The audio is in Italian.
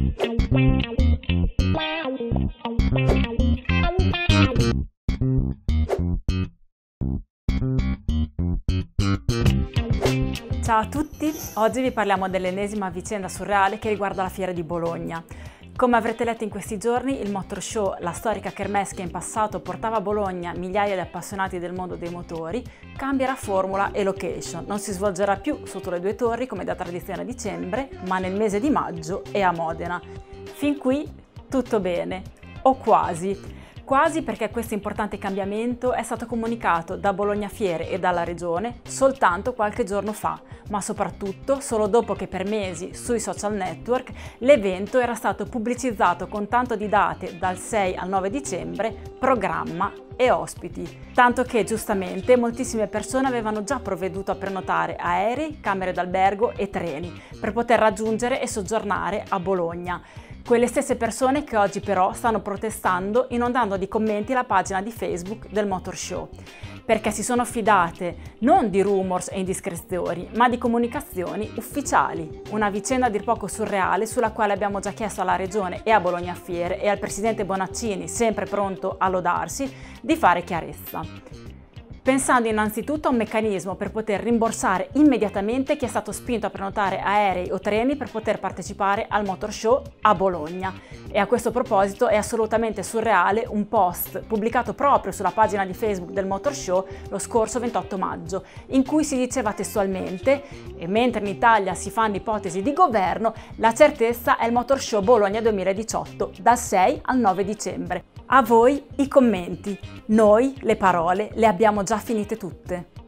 Ciao a tutti, oggi vi parliamo dell'ennesima vicenda surreale che riguarda la Fiera di Bologna. Come avrete letto in questi giorni, il Motor Show, la storica kermesse che in passato portava a Bologna migliaia di appassionati del mondo dei motori, cambierà formula e location. Non si svolgerà più sotto le due torri come da tradizione a dicembre, ma nel mese di maggio e a Modena. Fin qui tutto bene, o quasi. Quasi perché questo importante cambiamento è stato comunicato da Bologna Fiere e dalla Regione soltanto qualche giorno fa, ma soprattutto solo dopo che per mesi sui social network l'evento era stato pubblicizzato con tanto di date dal 6 al 9 dicembre, programma e ospiti. Tanto che giustamente moltissime persone avevano già provveduto a prenotare aerei, camere d'albergo e treni per poter raggiungere e soggiornare a Bologna. Quelle stesse persone che oggi però stanno protestando inondando di commenti la pagina di Facebook del Motor Show, perché si sono fidate non di rumors e indiscrezioni, ma di comunicazioni ufficiali. Una vicenda a dir poco surreale sulla quale abbiamo già chiesto alla Regione e a Bologna Fiere e al presidente Bonaccini, sempre pronto a lodarsi, di fare chiarezza. Pensando innanzitutto a un meccanismo per poter rimborsare immediatamente chi è stato spinto a prenotare aerei o treni per poter partecipare al Motor Show a Bologna. E a questo proposito è assolutamente surreale un post pubblicato proprio sulla pagina di Facebook del Motor Show lo scorso 28 maggio, in cui si diceva testualmente: e mentre in Italia si fanno ipotesi di governo, la certezza è il Motor Show Bologna 2018, dal 6 al 9 dicembre. A voi i commenti. Noi le parole le abbiamo già finite tutte.